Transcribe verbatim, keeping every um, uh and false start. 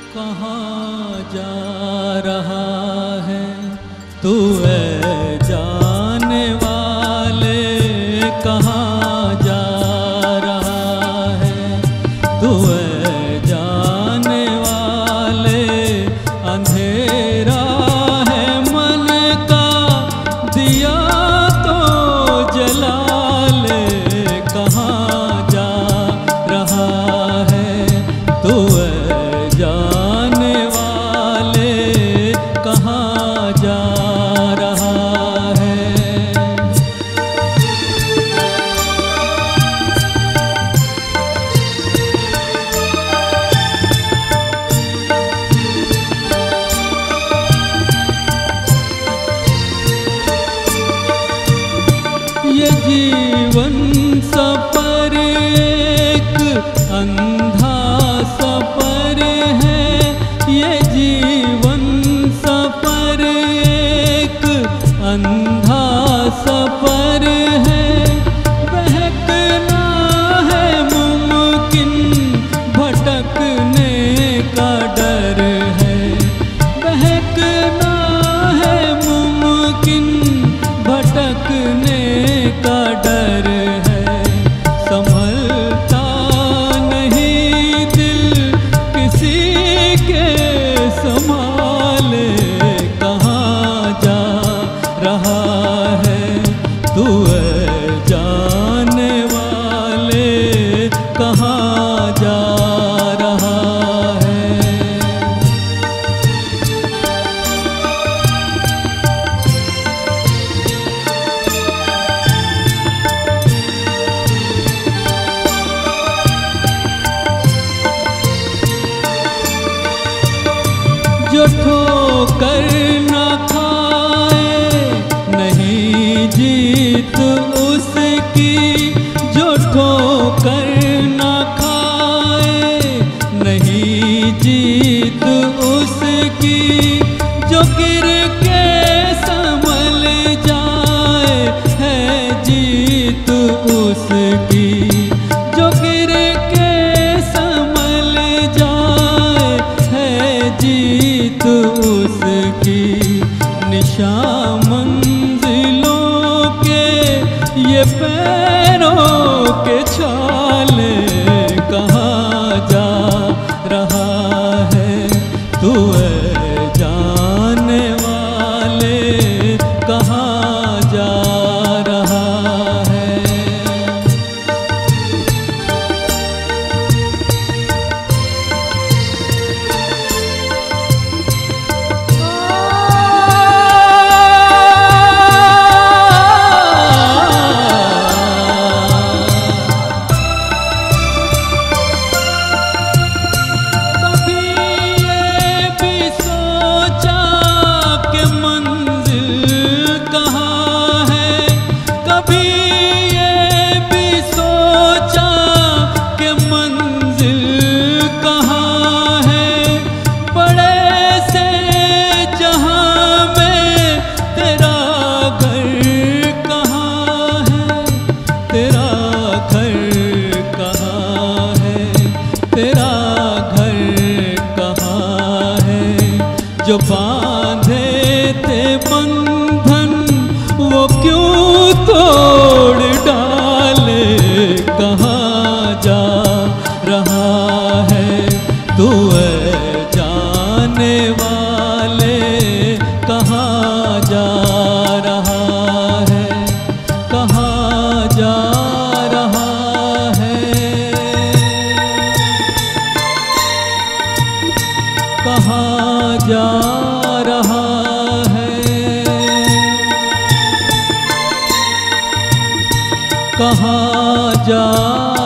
कहाँ जा रहा है तू ऐ जाने वाले, कहाँ जा रहा है तू ऐ जाने वाले। अंधेरा है मन का दिया तो जला ले, कहाँ जा रहा है तू ऐ जाने वाले, कहाँ जा रहा है। ये जीवन सफर एक अंधा सफर है, ये जीवन सफर एक अंधा सफर है। बहकना है मुमकिन, भटकने का डर है। बहकना है मुमकिन, भटकने का डर है। संभलता नहीं दिल किसी के संभाले, कहाँ जा रहा है तू ऐ जाने वाले, कहाँ जा रहा है। जो ठोकर न खाए नहीं जीत उसकी, जो ठोकर न खाए नहीं जीत उसकी। जो गिर के संभल जाए है जीत उसकी। जो गिर के संभल जाए है जीत उसकी। निशा मंजिलों के ये पैरों के छाले, कहाँ जा रहा है तू ऐ जाने वाले, कहाँ जा रहा है। जो बांधे थे बंधन वो क्यों तोड़ डाले, कहाँ जा रहा है तू ऐ जाने वाले, कहाँ जा रहा है, कहाँ जा रहा है, कहाँ जा रहा है, कहाँ जा